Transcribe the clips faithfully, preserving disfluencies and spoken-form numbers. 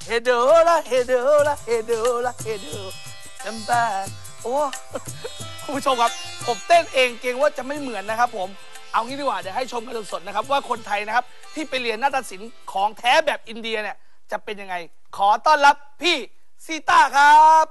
เฮโดละเฮโดละเฮโดละเฮโดจัมบ้าโอ้คุณผู้ชมครับผมเต้นเองเกรงว่าจะไม่เหมือนนะครับผมเอางี้ดีกว่าเดี๋ยวให้ชมกันสดๆนะครับว่าคนไทยนะครับที่ไปเรียนนาฏศิลป์ของแท้แบบอินเดียเนี่ยจะเป็นยังไงขอต้อนรับพี่ซีต้าครับ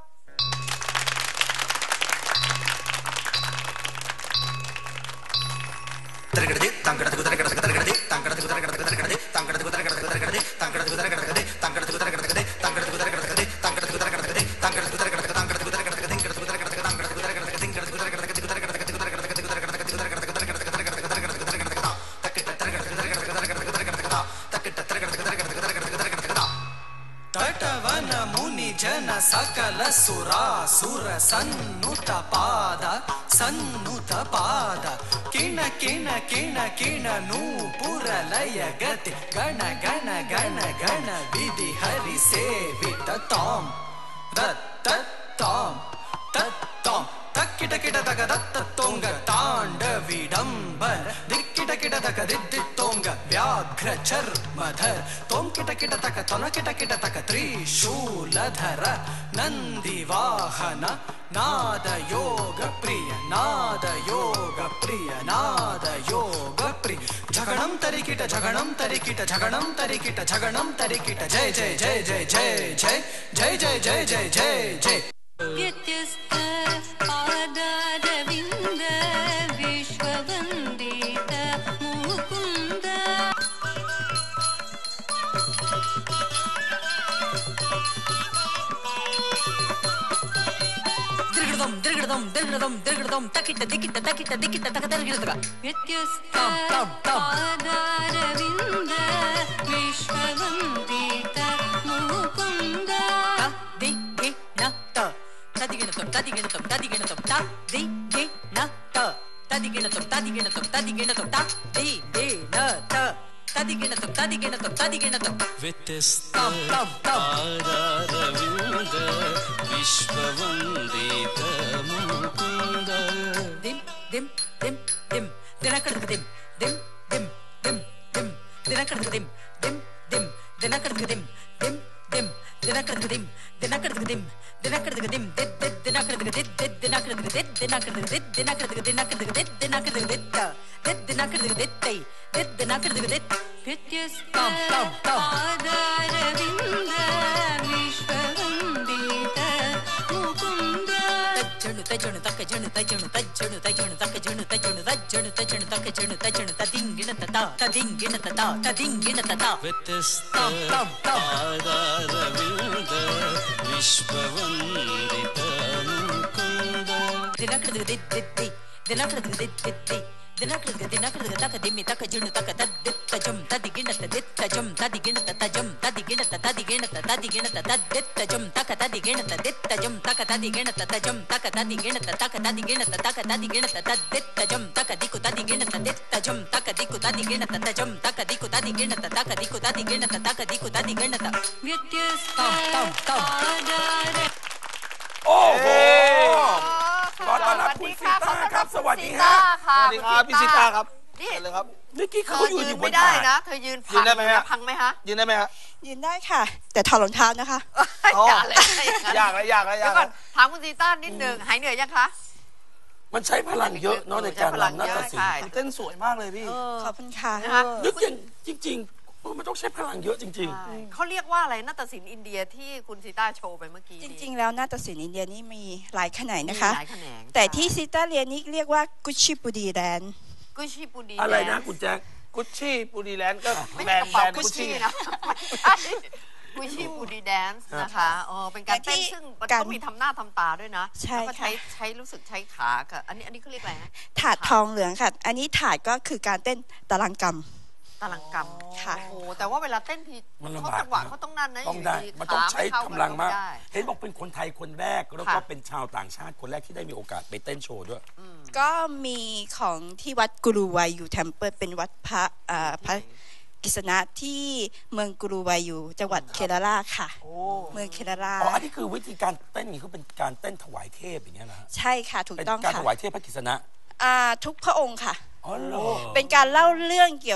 ಜನ ಸಕಲ ಸುರಾಸುರ ಸನ್ನುತ ಪಾದ ಸನ್ನುತ ಪಾದ ಕಿಣ ಕಿಣ ಕಿಣ ಕಿಣ ನೂಪುರ ಲಯ ಗತಿ ಗಣ ಗಣ ಗಣ ಗಣ ವಿಧಿ ಹರಿ ಸೇವಿತ ತಾಂ ದತ್ತ ತಾಂ ತತ್ತಾಂ ತಕ್ಕಿಟ ಕಿಟ ತಗ ದತ್ತ ತೋಂಗ ತಾಂಡವಿಡಂಬರ ದಿಕ್ಕಿಟ ಕಿಟ ತಗ ದಿದ್ದಿತ್ತೋಂಗ ವ್ಯಾಘ್ರ ಚರ್ಮಧರ ತೋಂ ಕಿಟ ಕಿಟ ತಕ ತೊನ ಕಿಟ ಕಿಟ ತಕ ತ್ರಿಶೂಲಧರ ನಂದಿ ವಾಹನ ನಾದ ಯೋಗ ಪ್ರಿಯ ನಾದ ಯೋಗ ಪ್ರಿಯ ನಾದ ಯೋಗ ಪ್ರಿಯ ಜಗಣಂ ತರಿಕಿಟ ಜಗಣಂ ತರಿಕಿಟ ಜಗಣಂ ತರಿಕಿಟ ಜಗಣಂ ತರಿಕಿಟ ಜಯ ಜಯ ಜಯ ಜಯ ಜಯ ಜಯ ಜಯ ಜಯ ಜಯ ಜಯ ಜಯ ವ್ಯತ್ಯಸ್ತ ಪಾದಾರವಿಂದ ವಿಶ್ವವಂದಿತ ಮುಕುಂದ ದಿರ್ಗಡದಂ ದಿರ್ಗಡದಂ ದಿರ್ಗಡದಂ ದಿರ್ಗಡದಂ ತಕಿಟ ದಿಕಿಟ ತಕಿಟ ದಿಕಿಟ ತಕ ದಿರ್ಗಡದಗ ವ್ಯತ್ಯಸ್ತ ಪಾದಾರವಿಂದ ವಿಶ್ವವಂದಿತ ಮುಕುಂದ ದಿ ಗಿ ನ ತ ತದಿಗಿಣತಂ ತದಿಗಿಣತಂ ತದಿಗಿಣತಂ ತ ದಿ ಗಿ ನ ತ ತದಿಗಿಣತಂ ತದಿಗಿಣತಂ ತದಿಗಿಣತಂ ತ ದಿ ಗಿ ನ ತ ತದಿಗಿಣತಂ ತದಿಗಿಣತಂ ತದಿಗಿಣತಂ ವ್ಯತ್ಯಸ್ತ ಪಾದಾರವಿಂದ ವಿಶ್ವವಂದಿತ ಮುಕುಂದ ದಿಂ ದಿಂ ದಿಂ ದಿಂ ದಿನಕಡಕ ದಿಂ ದಿಂ ದಿಂ ದಿಂ ದಿಂ ದಿನಕಡಕ ದಿಂ ದಿಂ ದಿಂ ದಿನಕಡಕ ದಿಂ ದಿಂ ದಿಂ ದಿನಕಡಕ ದಿಂ ದಿನಕಡಕ ದಿಂ ದಿನಕಡಕ ದಿಂ ದಿದ್ ದಿದ್ ದಿನಕಡಕ ದಿದ್ ದಿದ್ ದಿನಕಡಕ ದಿದ್ ದಿನಕಡಕ ದಿದ್ ದಿನಕಡಕ ದಿನಕಡಕ ದಿದ್ ದಿನಕಡಕ ದಿದ್ ದಿದ್ ದಿನಕಡಕ ದಿದ್ ತೈ ದಿದ್ ದಿನಕಡಕ ದಿದ್ ವ್ಯತ್ಯಸ್ತ ಪಾದಾರವಿಂದ ವಿಶ್ವವಂದಿತ ಮುಕುಂದ ತಜ್ಜಣು ತಜ್ಜಣು ತಕ್ಕ ಜಣು ತಜ್ಜಣು ತಜ್ಜಣು ತಜ್ಜಣು ತಕ್ಕ ಜಣು ತಜ್ಜಣು ತಜ್ಜಣು ತಜ್ಜಣು ತಕ್ಕ ಜಣು ತಜ್ಜಣು ತದಿಂಗಿಣ ತತ ತದಿಂಗಿಣ ತತ ತದಿಂಗಿಣ ತತ ವ್ಯತ್ಯಸ್ತ ಪಾದಾರವಿಂದ ವಿಶ್ವವಂದಿತ ಮುಕುಂದ ದಿನಕಡಕ ದಿದ್ ದಿದ್ದಿ ದಿನಕಡಕ ದಿದ್ ದಿದ್ದಿ ದಿನಕಡಕ ದಿನಕಡಕ ತಕ ದಿಮ್ಮಿ ತಕ ಜಣು ತಕ ತದ್ದಿತ್ತ ಜಂ ತದಿಗಿಣ ತದಿತ್ತ ಜಂ ತದಿಗಿಣ ತಜಂ ತದಿಗಿಣ ತದಿಗಿಣ ತದಿಗಿಣ ತದ್ದಿತ್ತ ಜಂ ತಕ ತದಿಗಿಣ ತದಿತ್ತ ಜಂ ತಕ ತದಿಗಿಣ ತಜಂ ತಕ ತದಿಗಿಣ ತಕ ತದಿಗಿಣ ತಕ ತದಿಗಿಣ ತದ್ದಿತ್ತ ಜಂ ತಕ ದಿಕ್ಕು ತದಿಗಿಣ ತದಿತ್ತ ಜಂ ತಕ ದಿಕ್ಕು ತದಿಗಿಣ ತಜಂ ತಕ ದಿಕ್ಕು ತದಿಗಿಣ ತಕ ದಿಕ್ಕು ತದಿಗಿಣ ತಕ ದಿಕ್ಕು ತದಿಗಿಣ ತ ವ್ಯತ್ಯಸ್ತ ಪಾದಾರ โอ้โหขอต้อนรับคุณซีต้าครับสวัสดีครับสวัสดีครับพี่ซีต้าครับนี่เลยครับเมื่อกี้เขายืนอยู่บนไม่ได้ถาดนะเธอยืนพังได้ไหมฮะพังไหมฮะยืนได้ไหมฮะยืนได้ค่ะแต่ถอดรองเท้านะคะอย่าเลยยากเลยยากเลยยากเลยถามคุณซีต้านิดนึงหายเหนื่อยยังคะมันใช้พลังเยอะเนาะในการรำนาฏศิลป์เต้นสวยมากเลยพี่ขอบคุณค่ะนึกอย่างจริงๆมันต้องใช้พลังเยอะจริงๆเขาเรียกว่าอะไรนาฏศิลป์อินเดียที่คุณซีต้าโชว์ไปเมื่อกี้จริงๆแล้วนาฏศิลป์อินเดียนี่มีหลายแขนงนะคะหลายแขนงแต่ที่ซีต้าเรียนนี่เรียกว่ากุชิปุดีแดนกุชิปุดีอะไรนะคุณแจ๊คกุชชี่ปุดีแลนด์ก็แบรนด์แบรนด์กุชชี่นะกุชิปุดีแดนซ์นะคะเออเป็นการเต้นซึ่งต้องมีทำหน้าทำตาด้วยนะแล้วก็ใช้ใช้รู้สึกใช้ขาค่ะอันนี้อันนี้เขาเรียกอะไรนะถาดทองเหลืองค่ะอันนี้ถาดก็คือการเต้นตารางกรรมตารางกรรมค่ะโอ้แต่ว่าเวลาเต้นทีเขาจังหวะเขาต้องนั่นนะต้องได้มันต้องใช้กำลังมากเห็นบอกเป็นคนไทยคนแรกแล้วก็เป็นชาวต่างชาติคนแรกที่ได้มีโอกาสไปเต้นโชว์ด้วยก็มีของที่วัดกุรูวายูเทมเพิลเป็นวัดพระพระกิษณะที่เมืองกุรูวายูจังหวัดเคราลาค่ะเมืองเคราลาอ๋ออันนี้คือวิธีการเต้นนี่เขาเป็นการเต้นถวายเทพอย่างเงี้ยนะใช่ค่ะถูกต้องค่ะการถวายเทพพระกิษณะทุกพระองค์ค่ะอ๋อเหรอเป็นการเล่าเรื่องเกี่ยวกับ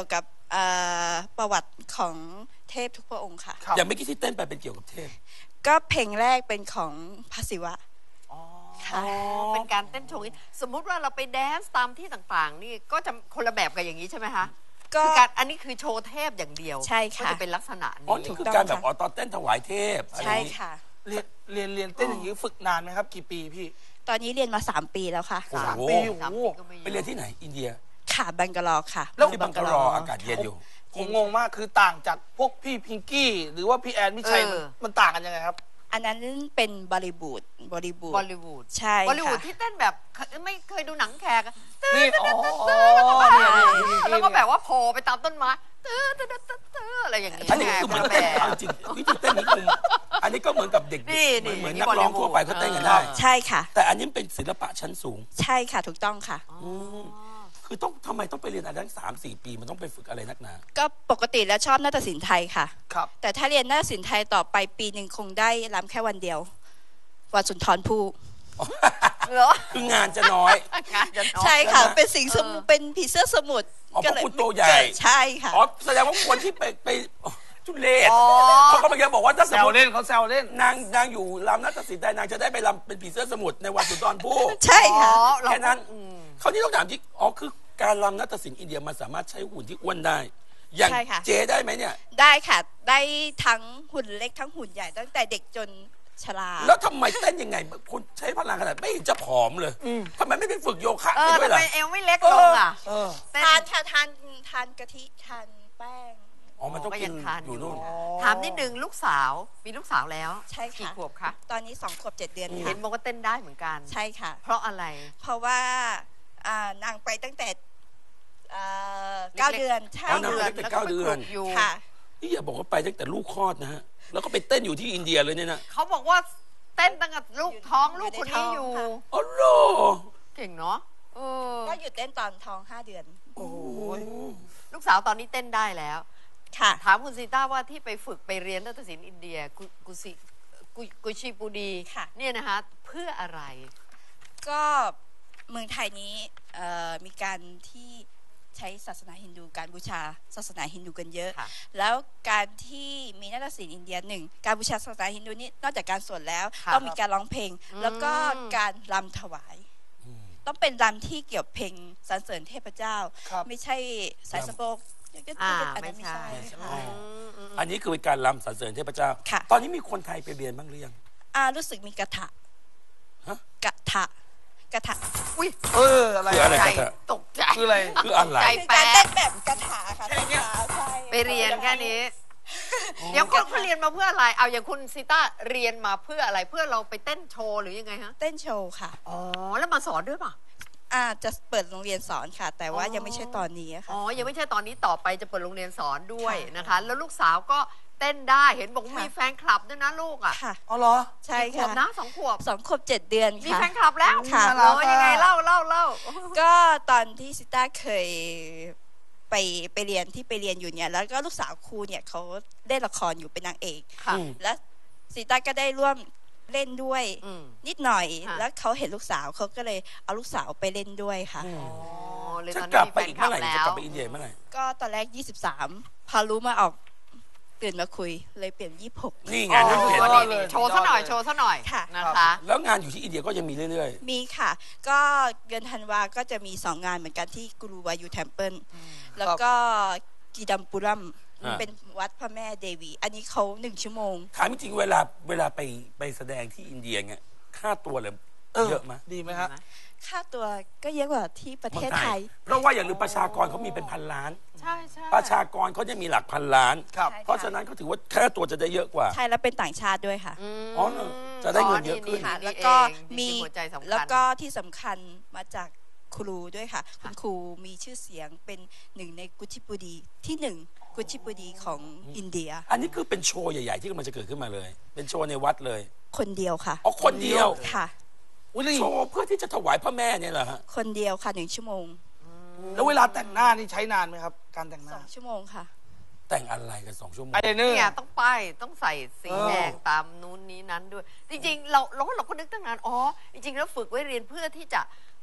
เอ่อประวัติของเทพทุกพระองค์ค่ะครับอย่างเมื่อกี้ที่เต้นไปเป็นเกี่ยวกับเทพก็เพลงแรกเป็นของพระศิวะค่ะอ๋อเป็นการเต้นโชว์นี้สมมุติว่าเราไปแดนซ์ตามที่ต่างๆ นี่ก็จะคนละแบบกันอย่างนี้ใช่ไหมคะก็คือการอันนี้คือโชว์เทพอย่างเดียวใช่ค่ะก็จะเป็นลักษณะอ๋อนี้นี่ถูกคือต้องการแบบค่ะอ๋อตอนเต้นถวายเทพอะไรอใช่ย่างนี้ค่ะเรียนเรียนเรียนเต้นอย่างนี้ฝึกนานไหมครับ กี่ปีพี่ตอนนี้เรียนมาสามปีแล้วค่ะโอ้โหสามปีโอ้สามโหปีก็ไม่เยไปเรียนที่ไหนอินเดียค่ะบังกลอค่ะแล้วที่บังกะรออากาศเย็นอยู่ผมงงมากคือต่างจากพวกพี่พิงกี้หรือว่าพี่แอนมิชัยมันมันต่างกันยังไงครับอันนั้นเป็นบริบูดบริบูดบอลลีวูดใช่บอลลีวูดค่ะที่เต้นแบบไม่เคยดูหนังแขกอะนี่อ๋อแล้วก็นี่นี่นี่แล้วก็แบบว่าโผล่ไปตามต้นไม้ตื้อตื้อตื้อตื้ออะไรอย่างนี้อันนี้คือเหมือนแบเต้นบเอาจริงวิธีเต้นนี้คงอันนี้ก็เหมือนกับเด็กนี่ๆเหมือนนี่เหมือนนี่นักร้อง Bollywood ทั่วไปเขาเต้นกันได้ใช่ค่ะแต่อันนี้เป็นศิลปะชั้นสูงใช่ค่ะถูกต้องค่ะมคือต้องทำไมต้องไปเรียนอะไรตั้งสามสี่ปีมันต้องไปฝึกอะไรนักหนาก็ปกติแล้วชอบนาฏศิลป์ไทยค่ะครับแต่ถ้าเรียนนาฏศิลป์ไทยต่อไปปีหนึ่งคงได้รำแค่วันเดียว วันสุนทรภู่เหรอคืองานจะน้อยงานจะน้อยใช่ค่ะใช่ไหมเป็นสิงห์สมุทรเป็นผีเสื้อสมุทรอ๋อเพราะคุณตัวใหญ่ใช่ค่ะอ๋อแสดงว่าคนที่ไปไปอ๋อจุเลศอ๋อเขาก็เมื่อกี้บอกว่าถ้าสแซมวมติเล่นเขาแซวเล่นนางนางอยู่ลำนัตศิลป์ไทยนางจะได้ไปลำเป็นผีเสื้อสมุทรในวันสุนทรภู่ใช่ค่ะอ๋อเราแค่นั้นอืมเขาวนี่ต้องถามจริงอ๋อคือการลำนัตศิลป์อินเดียมันสามารถใช้หุ่นที่อ้วนได้ อย่างใช่ค่ะเจได้ไหมเนี่ยได้ค่ะ ได้ทั้งหุ่นเล็กทั้งหุ่นใหญ่ตั้งแต่เด็กจนชราแล้วทำไมเต้นยังไงคุณใช้พลังขนาดไม่เห็นจะผอมเลยทำไมไม่ไปฝึกโยคะเอไปอด้วยทำล่ะไมเอวไม่เล็กลงอ่ะเออเต้นทานค่ะทานทานกะทิทานแป้งอ๋อมันต้องก็กิยันงทานออยู่ยู่นู่นถามนิดนึงลูกสาวมีลูกสาวแล้วใช่ค่ะกี่ขวบคะตอนนี้สองขวบเจ็ดเดือนเห็ค่ะนบอกว่าเต้นได้เหมือนกันใช่ค่ะเพราะอะไรเพราะว่าอ่านางไปตั้งแต่อ่าเก้าเล็กๆเดือนใช่อ๋อนางไปค่ะตั้งแต่เก้าเดือนอยู่ค่ะนี่อย่าบอกว่าไปตั้งแต่ลูกคลอดนะฮะแล้วก็ไปเต้นอยู่ที่อินเดียเลยเนี่ยนะเขาบอกว่าเต้นตั้งแต่ลูกท้องลูกคนนี้อยู่อ๋อโลเก่งเนาะเออก็หยุดเต้นตอนท้องห้าเดือนโอ้โหลูกสาวตอนนี้เต้นได้แล้วค่ะถามคุณซีต้าว่าที่ไปฝึกไปเรียนนาฏศิลป์อินเดียกุกุซิกุกุชิปูดีค่ะเนี่ยนะคะเพื่ออะไรก็เมืองไทยนี้เอ่อมีการที่ใช้ศาสนาฮินดูการบูชาศาสนาฮินดูกันเยอะค่ะแล้วการที่มีนาฏศิลป์อินเดียหนึ่งการบูชาศาสนาฮินดูนี่นอกจากการสวดแล้วค่ะต้องมีการร้องเพลงอืมแล้วก็การรำถวาย ต้องเป็นรำที่เกี่ยวกับเพลงสรรเสริญเทพเจ้าครับไม่ใช่สายสะโพกอ่าอันไม่นั้นไม่ใช่ใช่อ๋ค่ะออันนี้คือเป็นการรำสรรเสริญเทพเจ้าค่ะตอนนี้มีคนไทยไปเรียนบ้างหรือยังอ่ารู้สึกมีกระถะฮะกระถะกระถะอุ้ยเอออะไรคืออะไรใจกันเถอะตกใจคืออะไรคืออะไรใจคือแป๊การะเต้นแบบกระถะค่ะกระถะใช่ไปเรียนแค่นี้ เดี๋ยวคนเขาเรียนมาเพื่ออะไร เอาอย่างคุณซิต้าเรียนมาเพื่ออะไรเพื่อเราไปเต้นโชว์หรือยังไงฮะเต้นโชว์ค่ะอ๋อแล้วมาสอนด้วยป่ะอ่าจะเปิดโรงเรียนสอนค่ะ แต่ว่าอ๋อยังไม่ใช่ตอนนี้อะค่ะอ๋อ ยังไม่ใช่ตอนนี้ต่อไปจะเปิดโรงเรียนสอนด้วยค่ะนะคะ แล้วลูกสาวก็เต้นได้เห็นบอกค่ะมีแฟนคลับด้วยนะลูกอ่ะค่ะอ๋อเหรอใช่กี่ขวค่ะบนะสองขวบสองขวบเจ็ดเดือนมีค่ะแฟนคลับแล้วค่ะเออยังไงเล่าเล่าเล่าก็ตอนที่ซิต้าเคยไปไปเรียนที่ไปเรียนอยู่เนี่ยแล้วก็ลูกสาวครูเนี่ยเขาได้ละครอยู่เป็นนางเอกค่ะอืมและซิต้าก็ได้ร่วมเล่นด้วยอืมนิดหน่อยค่ะแล้วเขาเห็นลูกสาวเขาก็เลยเอาลูกสาวไปเล่นด้วยค่ะอ๋อเลยจะตอนกลันี้บมีไปแฟนอีกคลัเมื่บอไหร่แล้จะวกลับไปอินเดียเมื่อไหร่ก็ตอนแรกยี่สิบสามพอรู้มาออกตื่นมาคุยเลยเปลี่ยนยี่สิบหกนี่ไงอ๋อนั่นเปลี่ยนยอดเลยโชว์ซะหน่อยโชว์ซะหน่อยค่ะนะคะแล้วงานอยู่ที่อินเดียก็ยังมีเรื่อยมีค่ะ ก็เดือนธันวาก็จะมีสองงานเหมือนกันที่กรูวายูเทมเพิลแล้วก็กีดัมปุรัมอ่าเป็นวัดพระแม่เดวี อันนี้เขาหนึ่งชั่วโมงๆถามจริงๆเวลาเวลาไปไปแสดงที่อินเดียเงี้ยค่าตัวเลยเออเยอะไหมดีไหมฮะค่าตัวก็เยอะกว่าที่ประเทศไทยเพราะว่าอย่าลืมประชากรเขามีเป็นพันล้านใช่ใช่ประชากรเขาจะมีหลักพันล้านครับใช่ค่ะเพราะฉะนั้นเขาถือว่าค่าตัวจะได้เยอะกว่าใช่แล้วเป็นต่างชาติด้วยค่ะมอ๋อเหรอจะได้เงินเยอะขึ้นนี่ค่ะนี่แล้วก็เองมีจริงๆหัวใจสำคัญแล้วก็ที่สำคัญมาจากครูด้วยค่ะ คุณครูมีชื่อเสียงเป็นหนึ่งในกุชิปุดีที่หนึ่งกุชิปุดีของอินเดียอันนี้คือเป็นโชว์ใหญ่ๆที่กำลังจะเกิดขึ้นมาเลย เป็นโชว์ในวัดเลยคนเดียวค่ะอ๋อคนเดียวค่ะอุ้ยแล้วโชว์เพื่อที่จะถวายพระแม่เนี่ยเหรอฮะคนเดียวค่ะหนึ่งชั่วโมงแล้วเวลาแต่งหน้านี่ใช้นานไหมครับ การแต่งหสน้าองชั่วโมงค่ะแต่งอะไรกันสองชั่วโมงไอเดนเนอร์เนี่ยต้องป้ายต้องใส่สีเออแดงตามนู้นนี้นั้นด้วย จริงๆ เราเราก็เราก็นึกตั้งนานอ๋อจริงๆแล้วฝึกไว้เรียนเพื่อที่จะ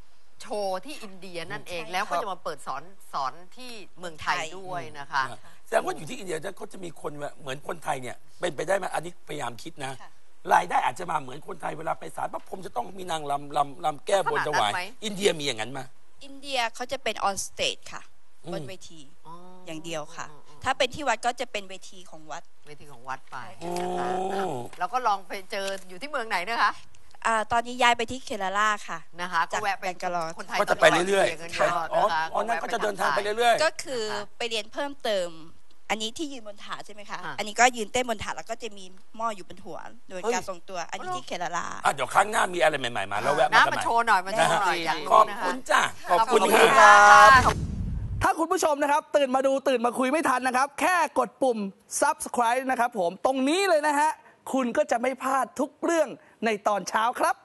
โชว์ที่อินเดียนั่นเองแล้วก็จะมาเปิดสอนสอนที่เมืองไทยด้วยนะคะแสดงว่าอยู่ที่อินเดียเขาจะมีคนเหมือนคนไทยเนี่ยเป็นไปได้ไหมอันนี้พยายามคิดนะรายได้อาจจะมาเหมือนคนไทยเวลาไปศาลพระพรหมจะต้องมีนางลำลำลำแก้บนถวายอินเดียมีอย่างนั้นไหมอินเดียเขาจะเป็นออนสเตจค่ะบนเวทีอย่างเดียวค่ะถ้าเป็นที่วัดก็จะเป็นเวทีของวัดเวทีของวัดไปนะคะเราก็ลองไปเจออยู่ที่เมืองไหนนะคะอ่าตอนนี้ย้ายไปที่เคราลาค่ะนะคะก็แวะไปกันคนไทยก็จะไปเรื่อยๆค่ะอ๋อนั่นก็จะเดินทางไปเรื่อยๆก็คือไปเรียนเพิ่มเติมอันนี้ที่ยืนบนถาดใช่ไหมคะอันนี้ก็ยืนเต้นบนถาดแล้วก็จะมีหม้ออยู่บนหัวโดยการทรงตัวอันนี้ที่เคราลาอ่ะเดี๋ยวครั้งหน้ามีอะไรใหม่ๆมาแล้วแวะมามาโชว์หน่อยมาโชว์หน่อยขอบคุณจ้าขอบคุณครับถ้าคุณผู้ชมนะครับตื่นมาดูตื่นมาคุยไม่ทันนะครับแค่กดปุ่ม ซับสไครบ์ นะครับผมตรงนี้เลยนะฮะคุณก็จะไม่พลาดทุกเรื่องในตอนเช้าครับ